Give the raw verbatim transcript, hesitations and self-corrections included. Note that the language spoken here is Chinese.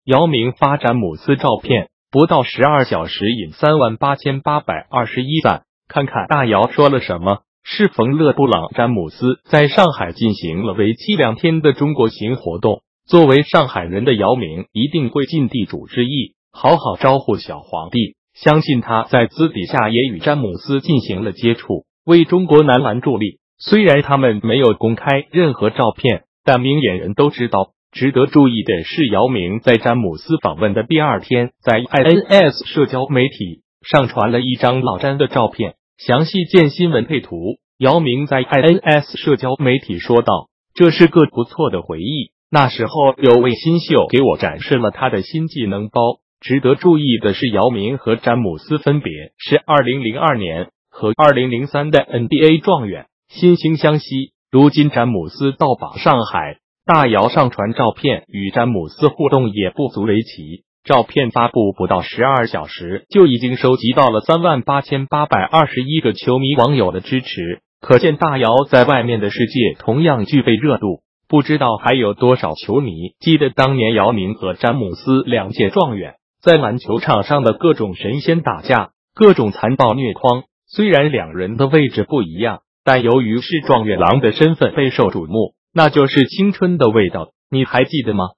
姚明发詹姆斯照片，不到十二小时引三万八千八百二十一赞。看看大姚说了什么。适逢勒布朗詹姆斯在上海进行了为期两天的中国行活动，作为上海人的姚明一定会尽地主之谊，好好招呼小皇帝。相信他在私底下也与詹姆斯进行了接触，为中国男篮助力。虽然他们没有公开任何照片，但明眼人都知道。值得注意的是，姚明在詹姆斯访问的第二天，在 I N S 社交媒体上传了一张老詹的照片，详细见新闻配图。姚明在 I N S 社交媒体说道：“这是个不错的回忆，那时候有位新秀给我展示了他的新技能包。”值得注意的是，姚明和詹姆斯分别是二零零二年和二零零三的 N B A 状元，惺惺相惜。如今詹姆斯到访上海，大姚上传照片与詹姆斯互动也不足为奇。照片发布不到十二小时，就已经收集到了三万八千八百二十一个球迷网友的支持，可见大姚在外面的世界同样具备热度。不知道还有多少球迷记得当年姚明和詹姆斯两届状元在篮球场上的各种神仙打架，各种残暴虐框。虽然两人的位置不一样，但由于是状元郎的身份备受瞩目，那就是青春的味道，你还记得吗？